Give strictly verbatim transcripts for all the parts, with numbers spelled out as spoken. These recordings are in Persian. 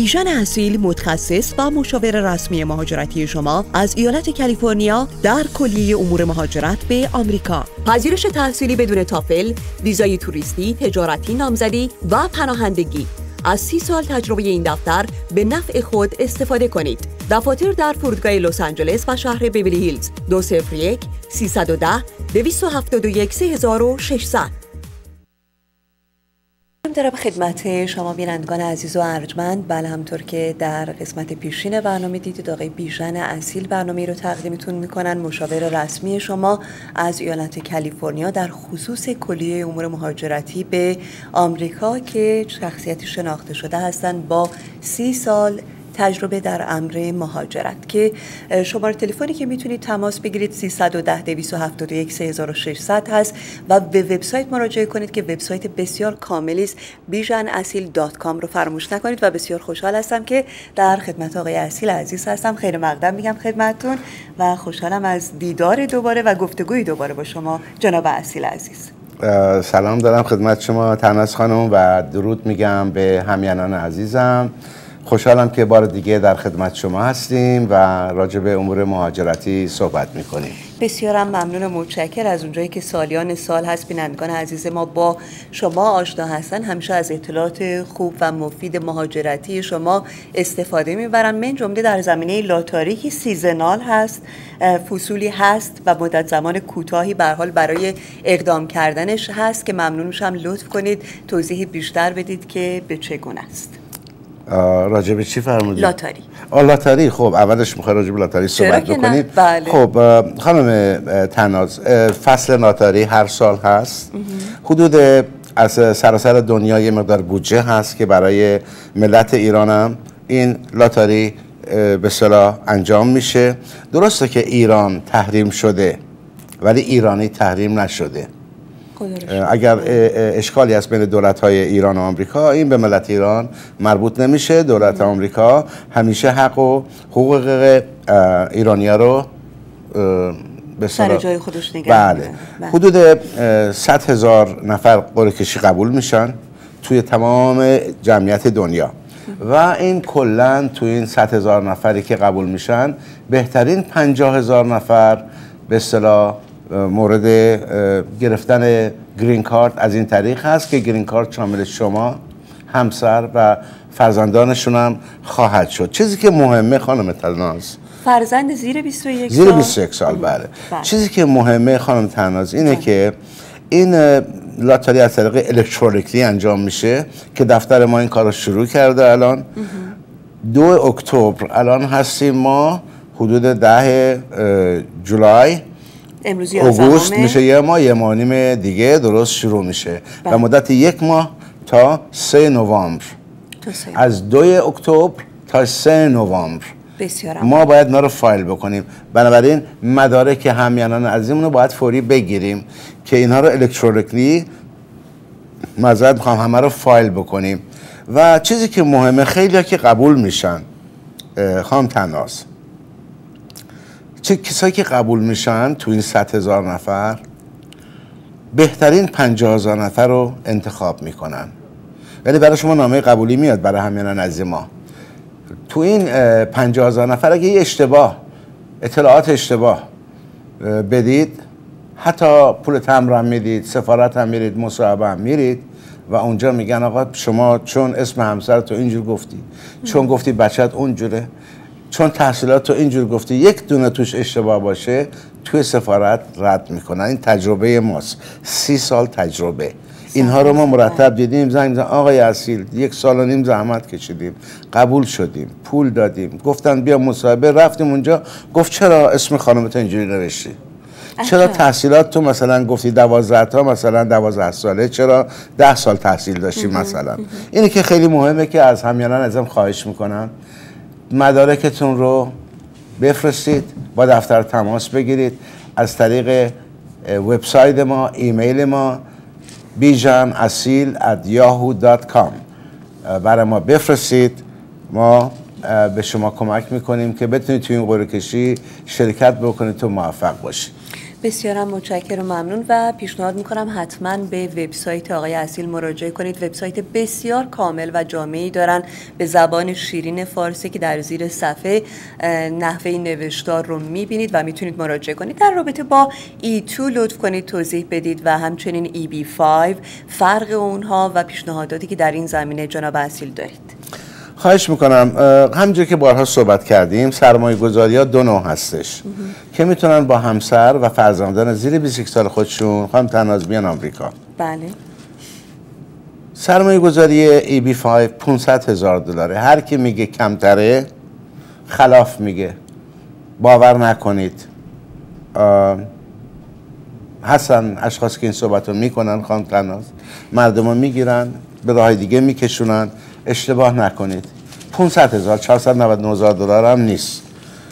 بیژن اصیل، متخصص و مشاور رسمی مهاجرتی شما از ایالت کالیفرنیا در کلیه امور مهاجرت به آمریکا. پذیرش تحصیلی بدون تافل، ویزای توریستی، تجارتی، نامزدی و پناهندگی. از سی سال تجربه این دفتر به نفع خود استفاده کنید. دفاتر در فرودگاه لس آنجلس و شهر بیولی هیلز. دو صفر یک سیصد و ده دویست و هفتاد و یک سه هزار و ششصد. در خدمت شما بینندگان عزیز و ارجمند. بله، همطور که در قسمت پیشین برنامه دیدید، آقای بیژن اصیل برنامه رو تقدیمتون میکنن، مشاور رسمی شما از ایالت کالیفرنیا در خصوص کلیه امور مهاجرتی به آمریکا، که شخصیتی شناخته شده هستند با سی سال تجربه در امر مهاجرت. که شماره تلفنی که میتونید تماس بگیرید سیصد و ده دویست و هفتاد و یک سه هزار و ششصد هست و به وبسایت مراجعه کنید که وبسایت بسیار کاملی است، بیژن اصیل دات کام رو فراموش نکنید. و بسیار خوشحال هستم که در خدمت آقای اصیل عزیز هستم. خیر مقدم میگم خدمتتون و خوشحالم از دیدار دوباره و گفتگوی دوباره با شما جناب اصیل عزیز. سلام دارم خدمت شما تناس خانم و درود میگم به همینان عزیزم. خوشحالم که بار دیگه در خدمت شما هستیم و راجع به امور مهاجرتی صحبت میکنیم. بسیارم ممنون و متشکر. از اونجایی که سالیان سال هست بینندگان عزیز ما با شما آشنا هستن، همیشه از اطلاعات خوب و مفید مهاجرتی شما استفاده میبرن، من جمله در زمینه لاتاری که سیزنال هست، فصولی هست و مدت زمان کوتاهی به هر حال برای اقدام کردنش هست، که ممنون میشم لطف کنید توضیح بیشتر بدید که به چگونه است. راجع به چی فرمودید؟ لاتاری. آه لاتاری. خب اولش میخوای راجع به لاتاری صحبت بکنیم؟ بله. خب خانم تناز، فصل لاتاری هر سال هست. حدود از سراسر دنیا یه مقدار بودجه هست که برای ملت ایران هم این لاتاری به اصطلاح انجام میشه. درسته که ایران تحریم شده ولی ایرانی تحریم نشده. اگر اشکالی هست بین دولت‌های ایران و آمریکا، این به ملت ایران مربوط نمیشه. دولت آمریکا همیشه حق و حقوق ایرانی‌ها رو به سر جای خودش نگه بله. بله. حدود صد هزار نفر قرعه کشی قبول میشن توی تمام جمعیت دنیا و این کلاً توی این صد هزار نفری که قبول میشن، بهترین پنجاه هزار نفر به اصطلاح مورد گرفتن گرین کارت از این طریق هست که گرین کارت شامل شما، همسر و فرزندانشون هم خواهد شد. چیزی که مهمه خانم تناز، فرزند زیر بیست و یک سال، زیر بیست و یک سال بله. بله. چیزی که مهمه خانم تناز اینه بله. که این لاتاری از طریق الکترونیکی انجام میشه که دفتر ما این کار رو شروع کرده. الان دو اکتبر الان هستیم ما، حدود ده جولای امروزی اوگوست میشه، یه ماه یه ماه نیم دیگه درست شروع میشه بله. و مدت یک ماه تا سه نوامبر، از دوی اکتبر تا سه نوامبر بسیارم. ما باید اینا رو فایل بکنیم. بنابراین مدارک همیانان عزیزمون رو باید فوری بگیریم که اینها رو الکترونیکی معذرت میخوام همه رو فایل بکنیم. و چیزی که مهمه، خیلی که قبول میشن خانم تناز، چه کسایی که قبول میشن تو این صد هزار نفر، بهترین پنجاه هزار نفر رو انتخاب میکنن. ولی برای شما نامه قبولی میاد برای همینان از ما. تو این پنجاه هزار نفر اگه یه اشتباه، اطلاعات اشتباه بدید، حتی پول تمر هم میدید، سفارت هم میرید، مصاحبه هم میرید و اونجا میگن آقا شما چون اسم همسرت تو اینجور گفتی، چون گفتی بچت اونجوره، چون تحصیلات تو اینجور گفتی، یک دونه توش اشتباه باشه توی سفارت رد میکنن. این تجربه ماست، سی سال تجربه. اینها رو ما مرتب دیدیم. زنگ زدن آقای اصیل یک سال و نیم زحمت کشیدیم، قبول شدیم، پول دادیم، گفتن بیا مصاحبه، رفتیم اونجا، گفت چرا اسم خانمت اینجوری نوشتی؟ چرا تحصیلات تو مثلا گفتی دوازده تا مثلا دوازده ساله، چرا ده سال تحصیل داشتی مثلا؟ اینی که خیلی مهمه که از همیانان ازم خواهش میکنم مدارکتون رو بفرستید، با دفتر تماس بگیرید، از طریق وبسایت ما، ایمیل ما بیژن اصیل ات یاهو دات کام برای ما بفرستید. ما به شما کمک میکنیم که بتونید توی این قرعه کشی شرکت بکنید تو موفق باشید. بسیارم متشکرم و ممنون و پیشنهاد میکنم حتما به وبسایت آقای اصیل مراجعه کنید. وبسایت بسیار کامل و جامعی دارن به زبان شیرین فارسی که در زیر صفحه نحوه نوشتار رو میبینید و میتونید مراجعه کنید. در رابطه با ای تو لطف کنید توضیح بدید و همچنین ای بی پنج فرق اونها و پیشنهاداتی که در این زمینه جناب اصیل دارید. خواهش میکنم. همونجور که بارها صحبت کردیم سرمایه گذاری ها دو نوع هستش که میتونن با همسر و فرزندان زیر بیست و یک سال خودشون خانم تناز بیان آمریکا. بله. سرمایه گذاری ای بی پنج پانصد هزار دلاره. هر کی میگه کمتره خلاف میگه. باور نکنید. هستن اشخاص که این صحبت رو میکنن خانم تناز، مردم رو میگیرن به راه دیگه میکشونن. اشتباه نکنید. پانصد هزار چهارصد و نود و نه هزار دلار هم نیست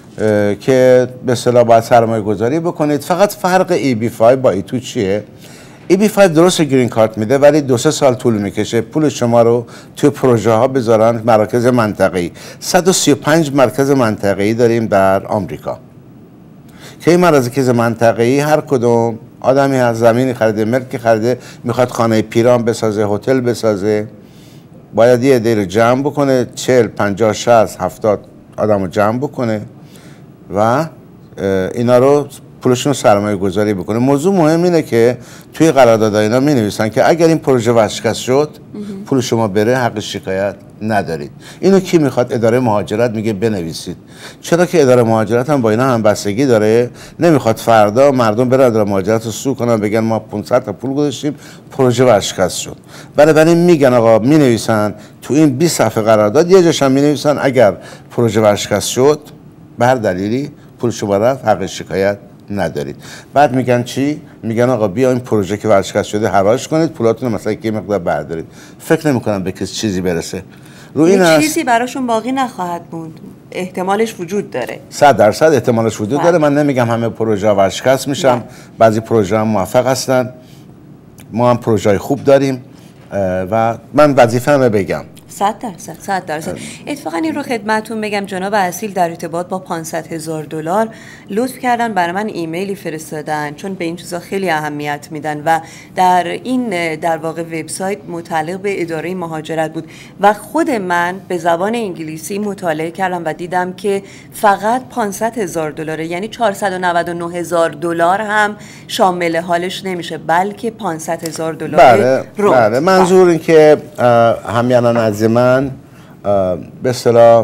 که به اصطلاح باید سرمایه گذاری بکنید. فقط فرق ای بی پنج با ای تو چیه؟ ای بی پنج درست گرین کارت میده ولی دو سه سال طول میکشه پول شما رو توی پروژه ها بذارن. مراکز منطقه‌ای صد و سی و پنج مرکز منطقه‌ای داریم در آمریکا که این مراکز منطقه‌ای هر کدوم آدمی از زمینی خریده، ملکی خریده، میخواد خانه پیران بسازه، هتل بسازه، باید یه عده رو جمع بکنه، چهل پنجاه شصت هفتاد آدم رو جمع بکنه و اینا رو پولشون رو سرمایه گذاری بکنه. موضوع مهم اینه که توی قرارداد اینا می نویسن که اگر این پروژه ورشکست شد پول شما بره حق شکایت ندارید. اینو کی میخواد؟ اداره مهاجرت میگه بنویسید. چرا که اداره مهاجرت هم با اینا هم بستگی داره. نمیخواد فردا مردم برن اداره مهاجرت رو سو کنن بگن ما پانصد تا پول گذاشتیم پروژه ورشکست شد. بنابراین میگن آقا می نویسن تو این بیست صفحه قرارداد یه جاش هم می نویسن اگر پروژه ورشکست شد به هر دلیلی پول شما رفت حق شکایت ندارید. بعد میگن چی؟ میگن آقا بیا این پروژه که ورشکست شده حراج کنید، پولاتون مثلا یه مقدار بردارید. فکر نمی‌کنم به کسی چیزی برسه. رو این هست چیزی براشون باقی نخواهد موند. احتمالش وجود داره. صد درصد احتمالش وجود داره. من نمیگم همه پروژه ورشکست میشن. بعضی پروژه هم موفق هستن. ما هم پروژه خوب داریم و من وظیفه‌مه بگم. صد درصد صد درصد. اتفاقا این رو خدمتتون بگم جناب اصیل در ارتباط با پانصد هزار دلار لطف کردن برای من ایمیلی فرستادن چون به این چیزا خیلی اهمیت میدن و در این در واقع وبسایت متعلق به اداره مهاجرت بود و خود من به زبان انگلیسی مطالعه کردم و دیدم که فقط پانصد هزار دلاره، یعنی چهارصد و نود و نه هزار دلار هم شامل حالش نمیشه بلکه پانصد هزار دلار. بله بله. منظور این که همیانان از من به اصطلاح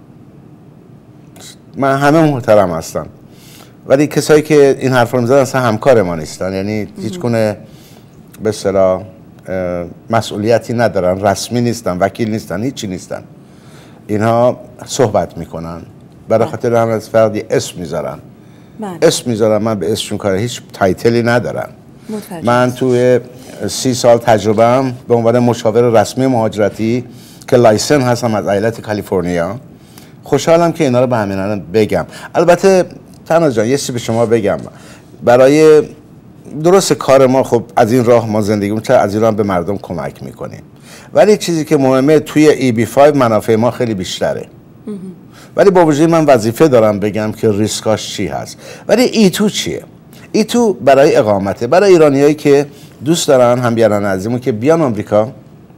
من همه محترم هستم ولی کسایی که این حرف رو میزنن اصلا همکار ما نیستن، یعنی هیچ گونه به اصطلاح مسئولیتی ندارن، رسمی نیستن، وکیل نیستن، هیچی نیستن. اینها صحبت میکنن برای خاطر هم از فردی اسم میذارن اسم میذارن من به اسمشون کار هیچ تایتلی ندارم. من توی سی سال تجربه‌ام به عنوان مشاور رسمی مهاجرتی که لایسن هستم از ایالت کالیفرنیا خوشحالم که اینا رو به همین بگم. البته تناز جان یه چیزی به شما بگم، برای درست کار ما خب از این راه ما زندگی می‌کنیم، از این راه به مردم کمک میکنیم ولی چیزی که مهمه توی ای بی پنج منافع ما خیلی بیشتره ولی با وجود من وظیفه دارم بگم که ریسکاش چی هست. ولی ای تو چیه؟ ای تو برای اقامته، برای ایرانیایی که دوست دارن همیهنان عزیزمون که بیان آمریکا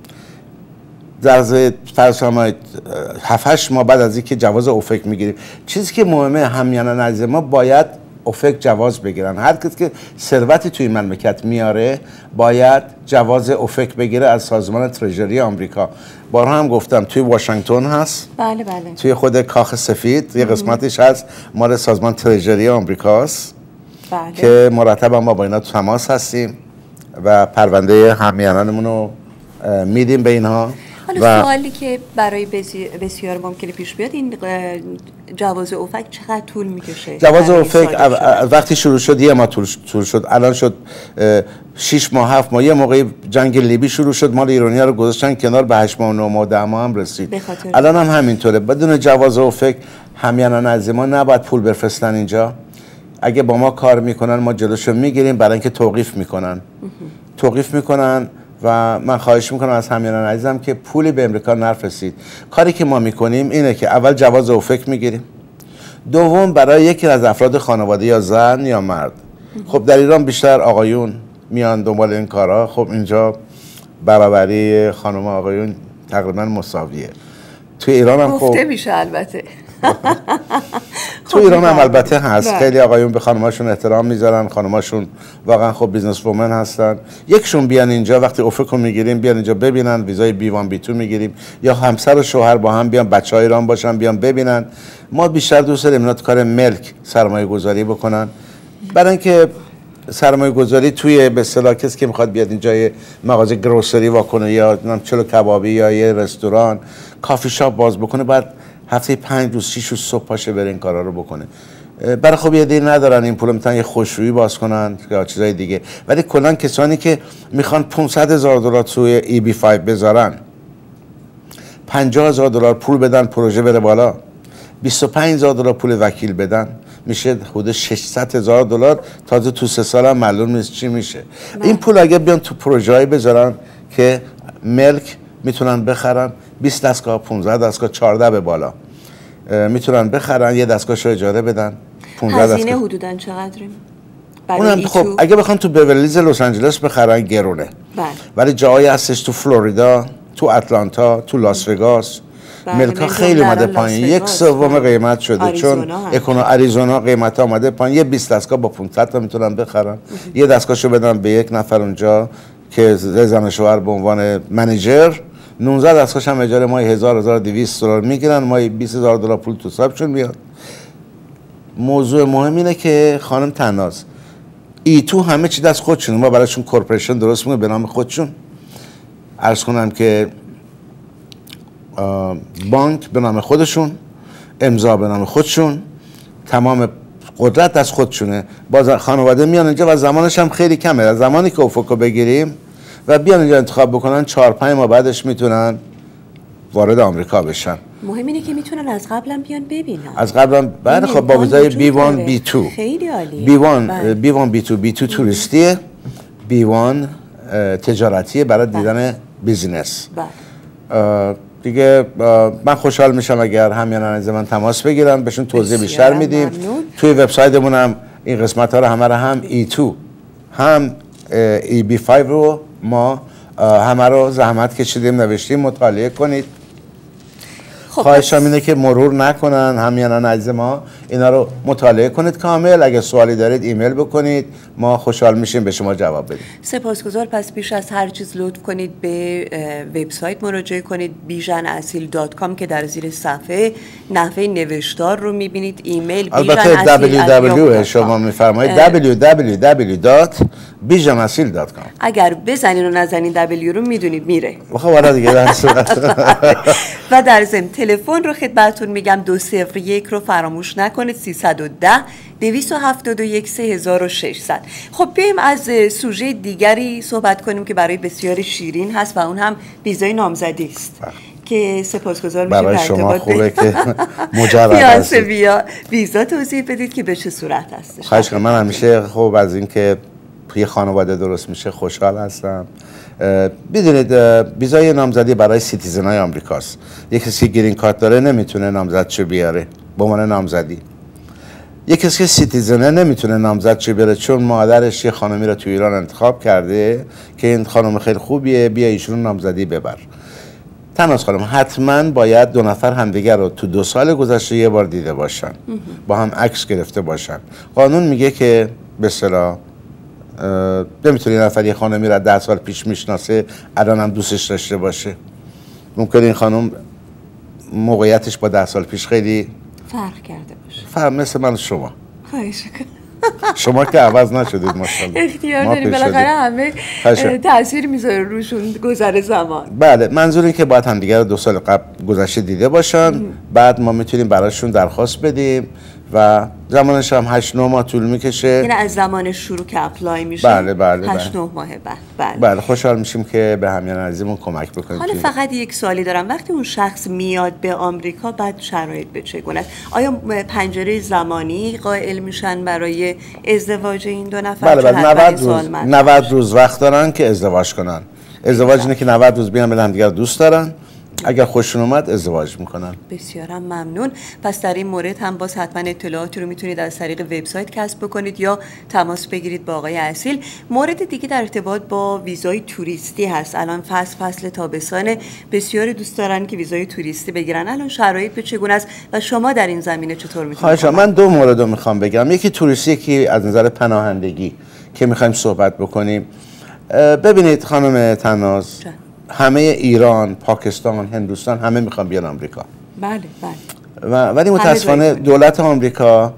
در فرض کنید هفت هشت ماه بعد از اینکه جواز اوفک میگیریم. چیزی که مهمه همیهنان عزیز ما باید اوفک جواز بگیرن. هر کسی که ثروتی توی مملکت میاره باید جواز اوفک بگیره از سازمان ترژری آمریکا. بارها هم گفتم توی واشنگتن هست. بله بله. توی خود کاخ سفید یه قسمتش هست مال سازمان ترژری آمریکاست. بله. که مرتب ما با اینا تماس هستیم و پرونده همیهنانمون رو میدیم به اینها. حالا سوالی که برای بسیار ممکنه پیش بیاد این جواز اوفک چقدر طول میکشه؟ جواز اوفک وقتی شروع شد یه ماه طول شد، الان شد شش ماه هفت ماه. یه موقعی جنگ لیبی شروع شد مال ایرانی‌ها رو گذاشتن کنار به هشت ماه و نه ماه ده ماه هم رسید. الان هم همینطوره. بدون جواز اوفک همیهنان از ما نباید پول بفرستن اینجا. اگه با ما کار میکنن ما جلوشو میگیریم برای اینکه توقیف میکنن توقیف میکنن و من خواهش میکنم از همیهنان عزیزم که پولی به امریکا نفرستید. کاری که ما میکنیم اینه که اول جواز اوفک میگیریم، دوم برای یکی از افراد خانواده یا زن یا مرد خب در ایران بیشتر آقایون میان دنبال این کارها. خب اینجا برابری خانم آقایون تقریبا مساویه. تو ایران هم خب گفته میشه البته. تو ایران هم البته هست. خیلی آقایون به خانماشون احترام میذارن، خانماشون واقعا خب بیزنس وومن هستن. یکشون بیان اینجا وقتی افق میگیریم بیان اینجا ببینن، ویزای بی وان بی تو میگیریم، یا همسر و شوهر با هم بیان، بچهای ایران باشن بیان ببینن. ما بیشتر دوست داریم اینا تو کار ملک سرمایه گذاری بکنن، برای اینکه سرمایه گذاری توی به اصطلاح کسی که میخواد بیاد اینجا یه مغازه گروسری واکنه یا چلو کبابی یا یه رستوران کافی شاپ باز بکنه، بعد هفته پنج روز شیش روز صبح پاشه بره این کارا رو بکنه. برای خب یه دیر ندارن این پول میتونن یه خوشرویی باز کنن یا چیزای دیگه، ولی کلا کسانی که میخوان پانصد هزار دلار توی ای بی پنج بذارن، پنجاه هزار دلار پول بدن پروژه بره بالا، بیست و پنج هزار دلار پول وکیل بدن، میشه حدود ششصد هزار دلار. تازه تو سه سال هم معلوم نیست چی میشه. نه. این پول اگه بیان تو پروژه‌ای بذارن که ملک میتونن بخرن، بیست دستگاه، پانزده دستگاه، چهارده به بالا میتونن بخرن، یه دستگاهشو اجاره بدن. پانزده هزینه دستگاه حدوداً چقدره؟ اونم خب اگه بخوان تو بیورلیز لس آنجلس بخرن گرونه. بله. ولی جایی هستش تو فلوریدا، تو اتلانتا، تو لاس وگاس ملکا خیلی اومده پایین، یک سوم قیمت شده، چون اکونو اریزونا قیمت اومده پایین. یه بیست دستگاه با پانصد تا میتونن بخرن، یه دستگاهشو بدن به یک نفر اونجا که زن شوهر به عنوان منیجر، نوزده دستگاهش هم اجاره ماهی هزار هزار و دویست دلار میگیرن، ماهی بیست هزار دلار پول تو حسابشون میاد. موضوع مهم اینه که خانم تناز ای تو همه چی دست خودشون، ما براشون کورپوریشن درست میکنیم به نام خودشون. عرض کنم که بانک به نام خودشون، امضا به نام خودشون، تمام قدرت از خودشونه. باز خانواده میان اینجا و زمانش هم خیلی کمه. از زمانی که افقو بگیریم و بیان اینجا انتخاب بکنن، چهار پنج ماه بعدش میتونن وارد آمریکا بشن. مهم اینه که میتونن از قبلم بیان ببینن. از قبلم بعد خب با ویزای بی وان بی تو. خیلی عالیه. بی وان بی وان بی تو بی تو توریستیه، بی وان تجارتیه برای دیدن بیزینس. بله. دیگه من خوشحال میشم اگر همیانان از من تماس بگیرن، بهشون توضیح بیشتر میدیم. توی وبسایتمون هم این قسمت ها رو همه رو هم ای تو هم ای بی پنج رو ما همه رو زحمت کشیدیم نوشتیم، مطالعه کنید. خب خواهشم اینه که مرور نکنن همیانان عزیز ما، اینا رو مطالعه کنید کامل. اگه سوالی دارید ایمیل بکنید، ما خوشحال میشیم به شما جواب بدیم. سپاسگزار. پس پیش از هر چیز لطف کنید به وبسایت مراجعه کنید بیژن اصیل دات کام که در زیر صفحه نحوه نوشتار رو میبینید. ایمیل البته دبلیو دبلیو شما میفرمایید دبلیو دبلیو دبلیو دات بیژن اصیل دات کام. اگر بزنین و نزنین دبلیو رو میدونید میره. خب آره دیگه. و در ضمن تلفن رو خدمتتون میگم دو صفر یک رو فراموش نکنید، سیصد و ده دویست و هفتاد و یک سه هزار و ششصد. خب بیایم از سوژه دیگری صحبت کنیم که برای بسیار شیرین هست و اون هم ویزای نامزدی است که سپاسگزار میشیم برای شما خوبه که مجرد هستید. ویا ویزا توضیح بدید که به چه صورت هستش. خواهش کنم. من همیشه خوب از این که یه خانواده درست میشه خوشحال هستم. بدونید ویزای نامزدی برای سیتیزن های آمریکاست. یک کسی گرین کارت داره نمیتونه نامزدشو بیاره به عنوان نامزدی. یک کسی که سیتیزنه نمیتونه نامزدشو بیاره چون مادرش یه خانمی رو تو ایران انتخاب کرده که این خانم خیلی خوبیه، بیا ایشون نامزدی ببر. تناز خانم حتما باید دو نفر همدیگر رو تو دو سال گذشته یه بار دیده باشن، با هم عکس گرفته باشن. قانون میگه که به اصطلاح نمیتونه یه نفر یه خانمی رو ده سال پیش میشناسه الان هم دوستش داشته باشه. ممکنه این خانم موقعیتش با ده سال پیش خیلی فرق کرده باشه. فرق مثل من شما. خواهش کنم. شما که عوض نشدید ماشاءالله. اختیار داریم، بالاخره همه تاثیر میذاره روشون گذر زمان. بله، منظور این که باید هم دیگه دو سال قبل گذشته دیده باشن. ام. بعد ما میتونیم براشون درخواست بدیم و زمانش هم هشت نه ماه طول میکشه. یعنی از زمان شروع که اپلای میشه. بله بله. هشت نه ماه بعد. بله. بله خوشحال میشیم که به همیان عزیزمون کمک بکنیم. حالا فقط یک سوالی دارم، وقتی اون شخص میاد به آمریکا بعد شرایط به چگونه است؟ آیا پنجره زمانی قائل میشن برای ازدواج این دو نفر؟ بله بله. نود روز نود روز وقت دارن که ازدواج کنن. ازدواج اینه که نود روز بیان به هم دیگه دوست دارن اگر خوششون اومد ازدواج میکنن. بسیارم ممنون. پس در این مورد هم باز حتما اطلاعاتی رو میتونید از طریق وبسایت کسب بکنید یا تماس بگیرید با آقای اصیل. مورد دیگه در ارتباط با ویزای توریستی هست. الان فصل فصل تابستان، بسیاری دوست دارن که ویزای توریستی بگیرن. الان شرایط به چگونه است و شما در این زمینه چطور میتونید؟ خواهش من دو مورد رو میخوام بگم. یکی توریستی، یکی از نظر پناهندگی که میخوایم صحبت بکنیم. ببینید خانم تناز، همه ایران، پاکستان، هندوستان همه میخوان بیان آمریکا. بله بله. و ولی متاسفانه دولت آمریکا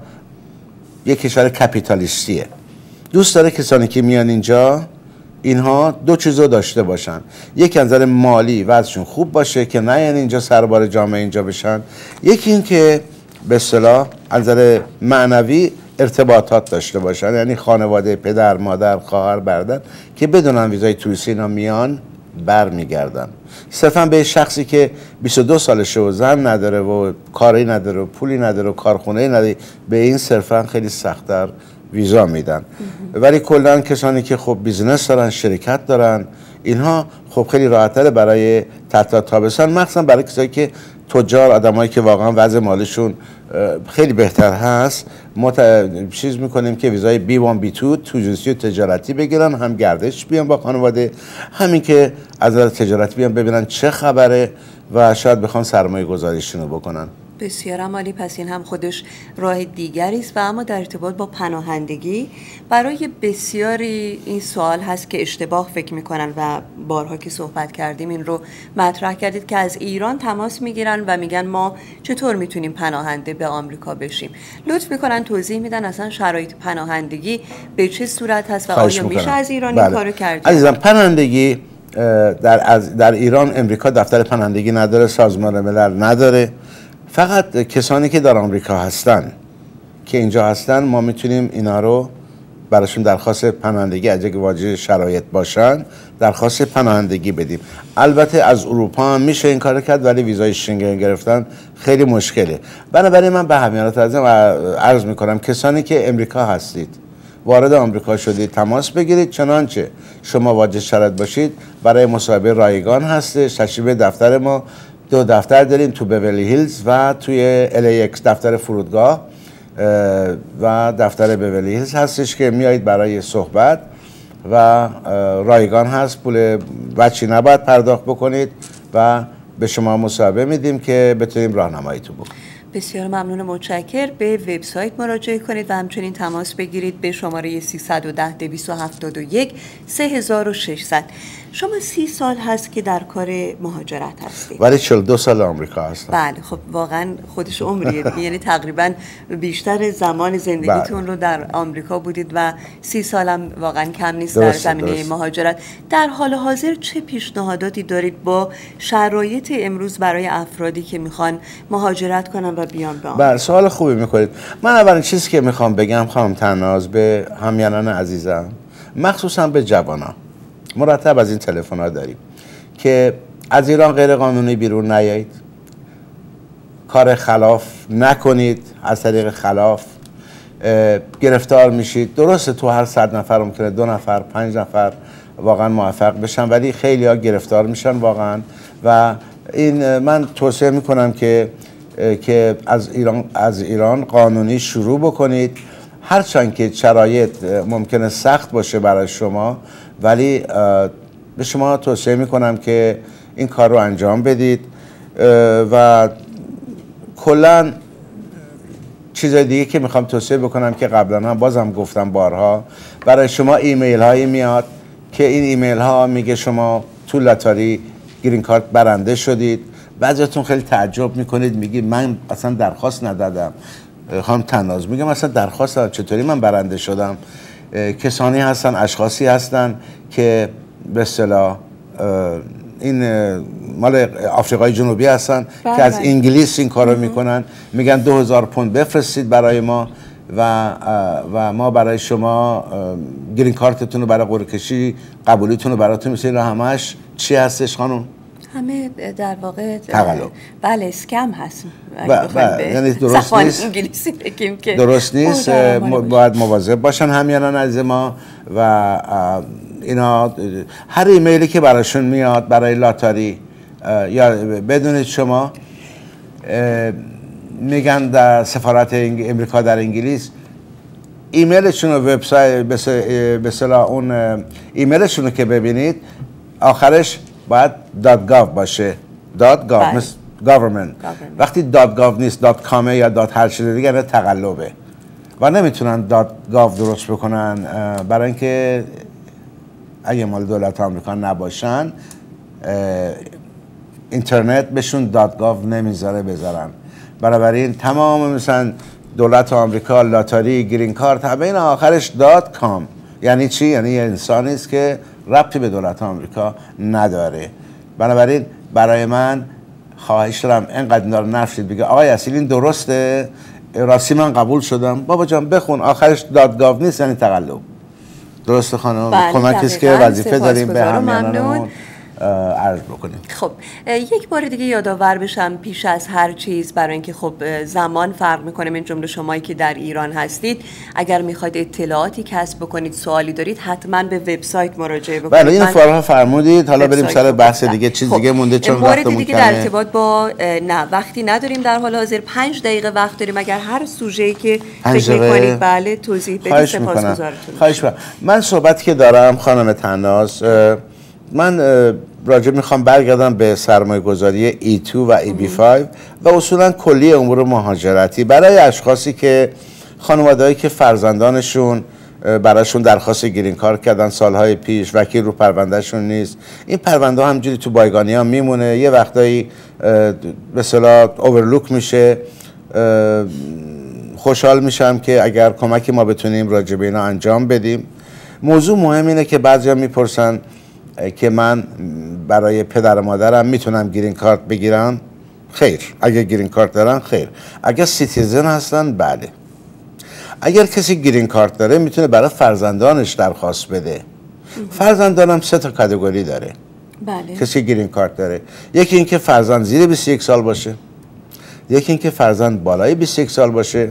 یک کشور کپیتالیستیه. دوست داره کسانی که میان اینجا اینها دو چیزو داشته باشن. یک از نظر مالی وضعشون خوب باشه که نه یعنی اینجا سربار جامعه اینجا بشن. یکی این که به اصطلاح از نظر معنوی ارتباطات داشته باشن، یعنی خانواده، پدر، مادر، خواهر، برادر که بدونن ویزای توریستی اینا میان برمیگردن. صرفا به شخصی که بیست و دو سالشه و زن نداره و کاری نداره و پولی نداره و کارخونه نداره، به این صرفا خیلی سخت‌تر ویزا میدن. ولی کلا کسانی که خب بیزنس دارن، شرکت دارن، اینها خب خیلی راحت‌تر برای تعطیلات تابستان، مخصوصا برای کسایی که تجار، آدمایی که واقعا وضع مالشون خیلی بهتر هست، ما چیز میکنیم که ویزای بی وان بی تو توریستی و تجارتی بگیرن، هم گردش بیان با خانواده، همین که از نظر تجارتی بیان ببینن چه خبره و شاید بخوان سرمایه گذاریشون رو بکنن. بسیار عالی. پس این هم خودش راه دیگری است. و اما در ارتباط با پناهندگی، برای بسیاری این سوال هست که اشتباه فکر میکنن و بارها که صحبت کردیم این رو مطرح کردید که از ایران تماس میگیرن و میگن ما چطور میتونیم پناهنده به آمریکا بشیم. لطف میکنن توضیح میدن اصلا شرایط پناهندگی به چه صورت هست و آیا میشه از ایران این کارو کرد؟ عزیزم، پناهندگی در از در ایران، امریکا دفتر پناهندگی نداره، سازمان ملل نداره. فقط کسانی که در آمریکا هستن که اینجا هستن ما میتونیم اینا رو براشون درخواست پناهندگی، اگه واجد شرایط باشن، درخواست پناهندگی بدیم. البته از اروپا هم میشه این کار کرد، ولی ویزای شنگن گرفتن خیلی مشکله. بنابراین من به همینات عرض میکنم کسانی که امریکا هستید، وارد آمریکا شدید، تماس بگیرید. چنانچه شما واجد شرایط باشید، برای مصاحبه رایگان هستش. تشریف دفتر ما، دو دفتر داریم تو بیولی هیلز و توی ال ای اکس، دفتر فرودگاه و دفتر بیولی هیلز هستش که میایید برای صحبت و رایگان هست، پول بچی نباید پرداخت بکنید و به شما مصاحبه میدیم که بتونیم راهنماییتون بکنیم. بسیار ممنون، متشکر. به وبسایت مراجعه کنید و همچنین تماس بگیرید به شماره سیصد و ده دویست و هفتاد و یک سه هزار و ششصد. شما سی سال هست که در کار مهاجرت هستید. ولی چهل و دو سال آمریکا هستم. بله، خب واقعا خودش عمریه. یعنی تقریبا بیشتر زمان زندگیتون رو در آمریکا بودید و سی سالم واقعا کم نیست در زمینه درست. مهاجرت. در حال حاضر چه پیشنهاداتی دارید با شرایط امروز برای افرادی که میخوان مهاجرت کنن و بیان به آمریکا؟ بله، سوال خوبی میکنید. من اولین چیزی که میخوام بگم خانم تناز به همیهنان عزیزم، مخصوصا به جوانان، مرتب از این تلفن ها داریم که از ایران غیر قانونی بیرون نیایید، کار خلاف نکنید، از طریق خلاف گرفتار میشید. درسته تو هر صد نفر ممکنه دو نفر، پنج نفر واقعا موفق بشن، ولی خیلی ها گرفتار میشن واقعا. و این من توصیه میکنم که که از ایران از ایران قانونی شروع بکنید، هرچند که شرایط ممکنه سخت باشه برای شما، ولی به شما توصیه میکنم که این کار رو انجام بدید. و کلا چیز دیگه که میخوام توصیه بکنم که قبلا هم بازم گفتم بارها، برای شما ایمیل هایی میاد که این ایمیل ها میگه شما تو لاتاری گرین کارت برنده شدید. بعضیاتون خیلی تعجب میکنید، میگید من اصلا درخواست ندادم. خانم تناز میگم اصلا درخواست دادم، چطوری من برنده شدم؟ کسانی هستن، اشخاصی هستن که به اصطلاح این مال آفریقای جنوبی هستن که از انگلیس این کارو میکنن، میگن دو هزار پوند بفرستید برای ما و و ما برای شما گرین کارتتون رو برای قرعه کشی، قبولیتون رو براتون میسازیم. همش چی هستش خانم؟ همه در واقع تقلب. بله، اسکم هست. یعنی درست نیست. انگلیسی بگیم که درست نیست. باید مواظب باشن همیانان از ما. و اینا هر ایمیلی که براشون میاد برای لاتاری یا بدونید شما میگن در سفارت امریکا در انگلیس ایمیلشون و وبسایت به اصطلاح اون ایمیلشون رو که ببینید آخرش باید .gov باشه .gov مثل government. وقتی .gov نیست .com یا هر چیز دیگه تقلبه و نمیتونن .gov درست بکنن برای اینکه اگه مال دولت آمریکا نباشن اینترنت بهشون .gov نمیذاره بذارن. بنابراین تمام مثلا دولت آمریکا لاتاری گرین کارت همه این آخرش .com یعنی چی؟ یعنی یه انسانی است که ربطی به دولت آمریکا نداره. بنابراین برای من خواهش دارم اینقدر اینا رو نفشید بگه آقای اصیل این درسته راستی من قبول شدم بابا جان بخون آخرش .gov نیست یعنی تقلب. درسته خانم؟ کمکی است که وظیفه داریم به همیانانمون عرض بکنیم. خب یک بار دیگه یادآور بشم پیش از هر چیز برای اینکه خب زمان فرق میکنه من جمله شمایی که در ایران هستید اگر میخواید اطلاعاتی کسب بکنید سوالی دارید حتما به وبسایت مراجعه بکنید. بله این فارها فرمودید حالا بریم سر بحث دیگه چیز خب. دیگه مونده چون وقتمون کمه. دیگه در ارتباط با نه وقتی نداریم در حال حاضر پنج دقیقه وقت داریم اگر هر سوژه‌ای که فکر می‌کنید بله توضیح بدید سپاسگزارتون. خواهش می‌کنم. من صحبتی که دارم خانم طناز من راجع میخوام برگردم به سرمایه گذاری ای تو و ای بی پنج و اصولا کلی امور مهاجرتی برای اشخاصی که خانواده‌ای که فرزندانشون براشون درخواست گرین کارت کردن سالهای پیش وکیل رو پروندهشون نیست این پرونده همجوری تو بایگانی ها میمونه یه وقتایی به اصطلاح اورلوک میشه. خوشحال میشم که اگر کمکی ما بتونیم راجع به اینا انجام بدیم. موضوع مهم اینه که بعضیا میپرسن که من برای پدر و مادرم میتونم گرین کارت بگیرم؟ خیر. اگر گرین کارت دارن خیر. اگر سیتیزن هستن بله. اگر کسی گرین کارت داره میتونه برای فرزندانش درخواست بده. فرزندانم سه تا کاتگوری داره. بله. کسی گرین کارت داره یکی اینکه فرزند زیر بیست و یک سال باشه یکی اینکه فرزند بالای بیست و یک سال باشه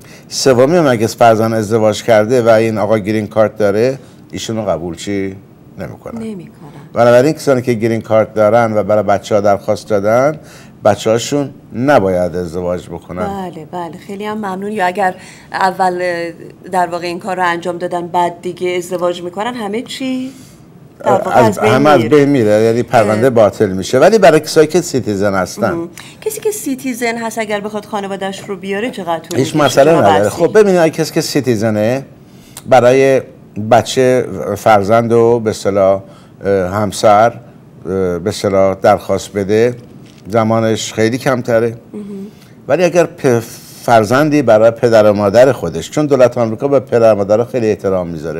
سومی هم اگه فرزند ازدواج کرده و این آقا گرین کارت داره ایشونو قبول چی نمیکنن. نمیکنن. بنابراین کسانی که گرین کارت دارن و برای بچه‌ها درخواست دادن بچه‌هاشون نباید ازدواج بکنن. بله بله خیلی هم ممنون. یا اگر اول در واقع این کار رو انجام دادن بعد دیگه ازدواج میکنن همه چی در واقع از بین همه از بین میره یعنی پرونده باطل میشه. ولی برای کسایی که سیتیزن هستن ام. کسی که سیتیزن هست اگر بخواد خانواده‌اش رو بیاره چقدر طول هیچ مسئله نداره. خب ببینید اگه کسی که سیتیزنه برای بچه فرزند و به اصطلاح همسر به اصطلاح درخواست بده زمانش خیلی کمتره. ولی اگر فرزندی برای پدر و مادر خودش چون دولت آمریکا به پدر و مادر خیلی احترام میذاره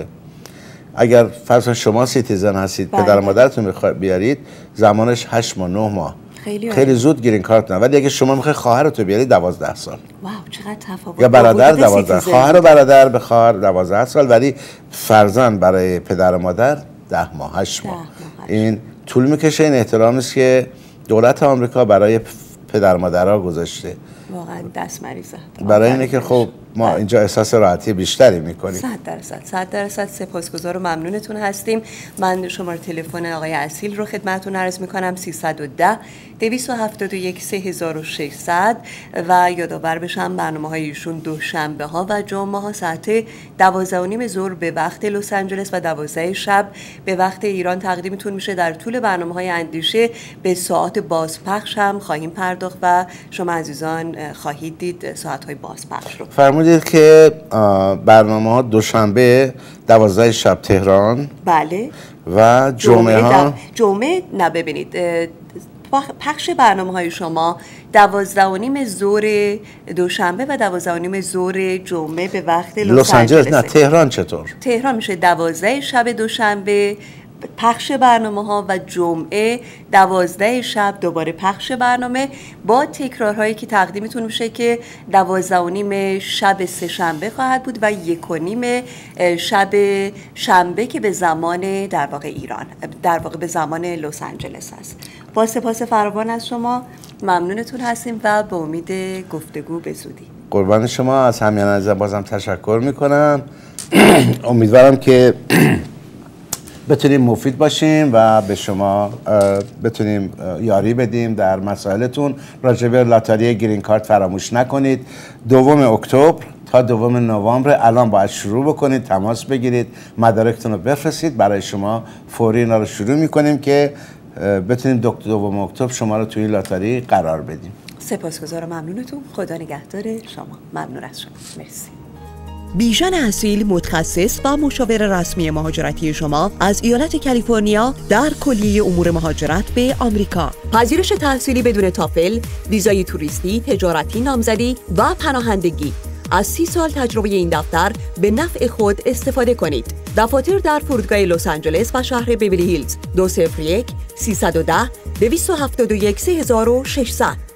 اگر فرض شما سیتیزن هستید بله. پدر و مادرتون میخواید بیارید زمانش هشت ماه نه ماه خیلی, خیلی زود گرین کارت نه. ولی اگه شما میخواید خواهرتو بیارید دوازده سال. واو چقدر تفاوت. یا برادر دوازده خواهر و برادر به خواهر دوازده سال ولی فرزند برای پدر و مادر ده ماه هشت ماه. این طول میکشه. این احترامی است که دولت آمریکا برای پدر و مادرها گذاشته. واقعا دست مریضه. برای اینه که خب ما اینجا احساس راحتی بیشتری میکنیم. صد درصد صد درصد سپاسگزار و ممنونتون هستیم. من شماره تلفن آقای اصیل رو خدمتتون عرض میکنم سیصد و ده دویست و هفتاد و یک سه هزار و ششصد و یادآور بشم برنامه های ایشون دوشنبه ها و جمعه ها ساعت دوازده و نیم ظهر به وقت لس آنجلس و دوازده شب به وقت ایران تقدیمتون میشه. در طول برنامه های اندیشه به ساعت بازپخش هم خواهیم پرداخت و شما عزیزان خواهید دید ساعت های بازپخش رو. فرمودید که برنامه ها دوشنبه دوازده شب تهران بله و جمعه ها جمعه نه ببینید پخش برنامه های شما دوازده و نیم ظهر دوشنبه و دوازده و نیم ظهر جمعه به وقت لس آنجلس. نه تهران چطور؟ تهران میشه دوازده شب دوشنبه پخش برنامه ها و جمعه دوازده شب دوباره پخش برنامه با تکرارهایی که تقدیمتون میشه که دوازده و نیم شب سه شنبه خواهد بود و یک و نیم شب شنبه که به زمان در واقع ایران در واقع به زمان لس آنجلس هست. با سپاس فراوان از شما ممنونتون هستیم و به امید گفتگو به زودی. قربان شما. از همیهنان بازم تشکر میکنم. امیدوارم که بتونیم مفید باشیم و به شما بتونیم یاری بدیم در مسائلتون. راجع به لاتاری گرین کارت فراموش نکنید. دوم اکتبر تا دوم نوامبر الان باید شروع بکنید، تماس بگیرید، مدارکتون رو بفرستید، برای شما فوری اینا رو شروع میکنیم که بتونیم دوم اکتبر شما رو توی لاتاری قرار بدیم. سپاسگزارم، ممنونتون. خدا نگهدار شما. ممنون از شما. مرسی. بیژن اصیل، متخصص و مشاور رسمی مهاجرتی شما از ایالت کالیفرنیا در کلیه امور مهاجرت به آمریکا. پذیرش تحصیلی بدون تافل، ویزای توریستی، تجارتی، نامزدی و پناهندگی. از سی سال تجربه این دفتر به نفع خود استفاده کنید. دفاتر در فرودگاه لس آنجلس و شهر بیولی هیلز. دو صفر یک سیصد و ده دویست و هفتاد و یک سه هزار و ششصد.